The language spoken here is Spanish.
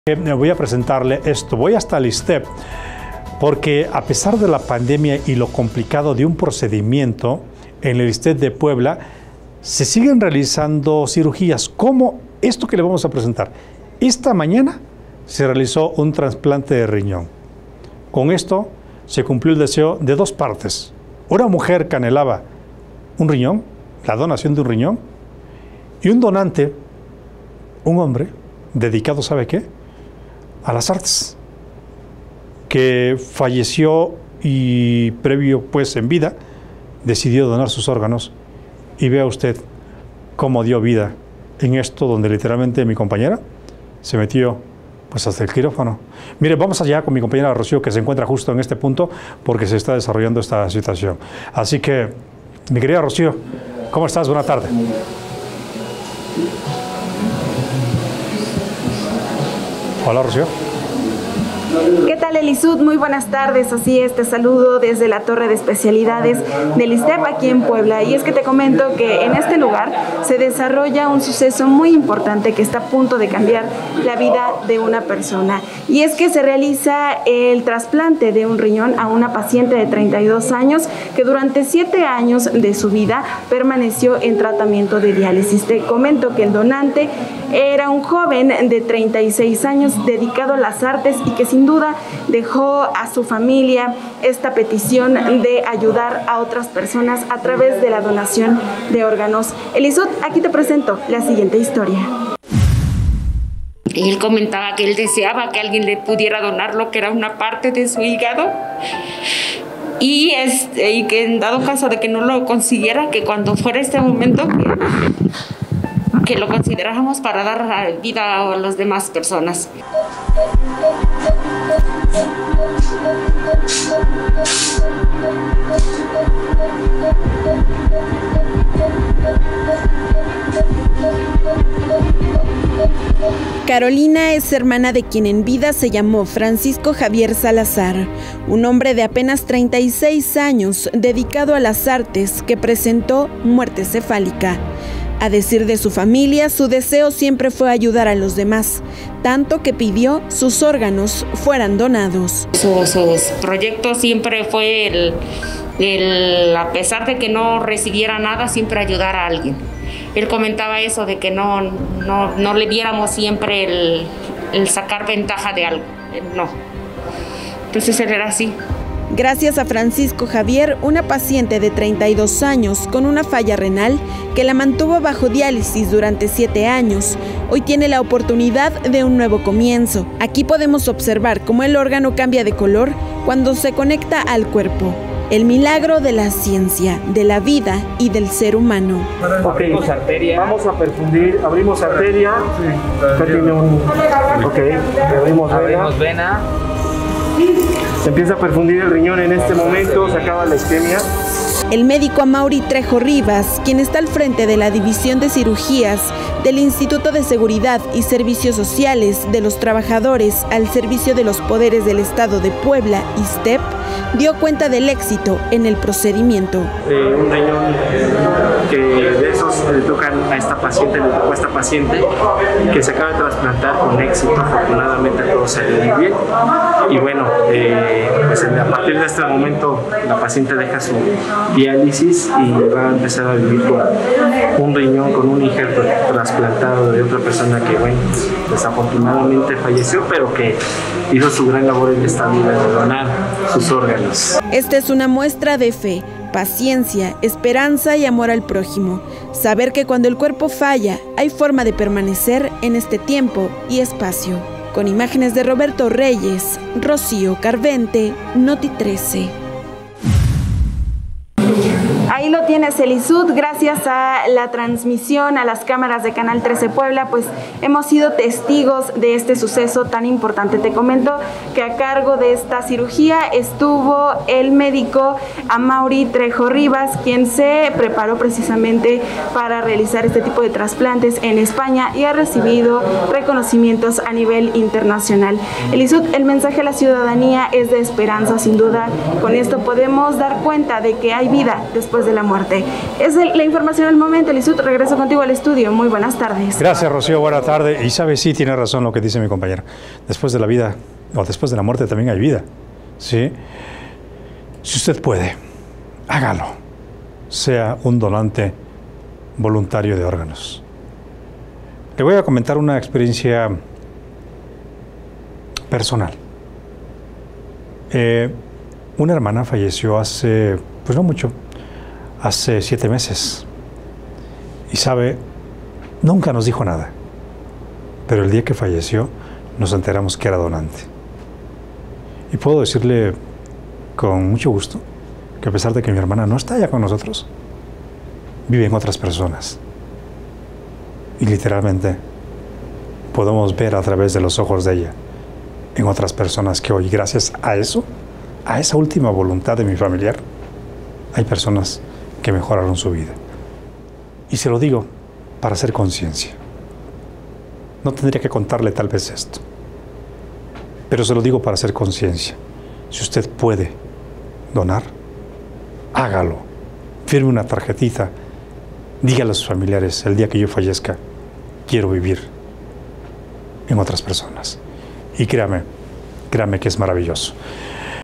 Voy a presentarle esto. Voy hasta el ISSSTE porque a pesar de la pandemia y lo complicado de un procedimiento en el ISSSTE de Puebla, se siguen realizando cirugías como esto que le vamos a presentar. Esta mañana se realizó un trasplante de riñón. Con esto se cumplió el deseo de dos partes. Una mujer que anhelaba un riñón, la donación de un riñón, y un donante, un hombre dedicado, ¿sabe qué?, a las artes, que falleció y previo pues en vida decidió donar sus órganos, y vea usted cómo dio vida en esto donde literalmente mi compañera se metió pues hasta el quirófano. Mire, vamos allá con mi compañera Rocío, que se encuentra justo en este punto porque se está desarrollando esta situación. Así que, mi querida Rocío, ¿cómo estás? Buena tarde. Hola, Rocío. ¿Qué tal, Elisud? Muy buenas tardes. Así es, te saludo desde la Torre de Especialidades del ISSSTE aquí en Puebla. Y es que te comento que en este lugar se desarrolla un suceso muy importante que está a punto de cambiar la vida de una persona. Y es que se realiza el trasplante de un riñón a una paciente de 32 años que durante 7 años de su vida permaneció en tratamiento de diálisis. Te comento que el donante era un joven de 36 años dedicado a las artes y que sin duda dejó a su familia esta petición de ayudar a otras personas a través de la donación de órganos. Elisud, aquí te presento la siguiente historia. Él comentaba que él deseaba que alguien le pudiera donar lo que era una parte de su hígado y que en dado caso de que no lo consiguiera, que cuando fuera este momento que lo consideráramos para dar vida a las demás personas. Carolina es hermana de quien en vida se llamó Francisco Javier Salazar, un hombre de apenas 36 años dedicado a las artes que presentó muerte cefálica. A decir de su familia, su deseo siempre fue ayudar a los demás, tanto que pidió sus órganos fueran donados. Sus proyectos siempre fue a pesar de que no recibiera nada, siempre ayudar a alguien. Él comentaba eso de que no le diéramos siempre el sacar ventaja de algo, no. Entonces él era así. Gracias a Francisco Javier, una paciente de 32 años con una falla renal que la mantuvo bajo diálisis durante 7 años, hoy tiene la oportunidad de un nuevo comienzo. Aquí podemos observar cómo el órgano cambia de color cuando se conecta al cuerpo. El milagro de la ciencia, de la vida y del ser humano. Ok, vamos a perfundir, abrimos arteria, abrimos vena. Se empieza a perfundir el riñón en este momento, se acaba la isquemia. El médico Amaury Trejo Rivas, quien está al frente de la División de Cirugías del Instituto de Seguridad y Servicios Sociales de los Trabajadores al Servicio de los Poderes del Estado de Puebla, ISSSTE, dio cuenta del éxito en el procedimiento. Un riñón que de esos le tocan a esta paciente, le tocó a esta paciente que se acaba de trasplantar con éxito. Afortunadamente todo salió muy bien. Y bueno, pues a partir de este momento la paciente deja su diálisis y va a empezar a vivir con un riñón, con un injerto trasplantado de otra persona que, bueno, desafortunadamente falleció, pero que hizo su gran labor en esta vida de donar sus órganos. Esta es una muestra de fe, paciencia, esperanza y amor al prójimo. Saber que cuando el cuerpo falla, hay forma de permanecer en este tiempo y espacio. Con imágenes de Roberto Reyes, Rocío Carvente, Noti 13. Ahí lo tienes, Elisud. Gracias a la transmisión, a las cámaras de Canal 13 Puebla, pues hemos sido testigos de este suceso tan importante. Te comento que a cargo de esta cirugía estuvo el médico Amaury Trejo Rivas, quien se preparó precisamente para realizar este tipo de trasplantes en España y ha recibido reconocimientos a nivel internacional. Elisud, el mensaje a la ciudadanía es de esperanza, sin duda. Con esto podemos dar cuenta de que hay vida después de la muerte. Norte. Es la información al momento. Elisud, regreso contigo al estudio. Muy buenas tardes. Gracias, Rocío. Buenas tardes. Y sabe, sí, tiene razón lo que dice mi compañera. Después de la vida, o después de la muerte también hay vida. ¿Sí? Si usted puede, hágalo. Sea un donante voluntario de órganos. Le voy a comentar una experiencia personal. Una hermana falleció hace, pues no mucho, hace 7 meses. Y sabe, nunca nos dijo nada. Pero el día que falleció, nos enteramos que era donante. Y puedo decirle con mucho gusto que a pesar de que mi hermana no está ya con nosotros, viven otras personas. Y literalmente podemos ver a través de los ojos de ella en otras personas que hoy, gracias a eso, a esa última voluntad de mi familiar, hay personas que mejoraron su vida. Y se lo digo para hacer conciencia. No tendría que contarle tal vez esto, pero se lo digo para hacer conciencia. Si usted puede donar, hágalo. Firme una tarjetita, dígale a sus familiares, el día que yo fallezca, quiero vivir en otras personas. Y créame que es maravilloso.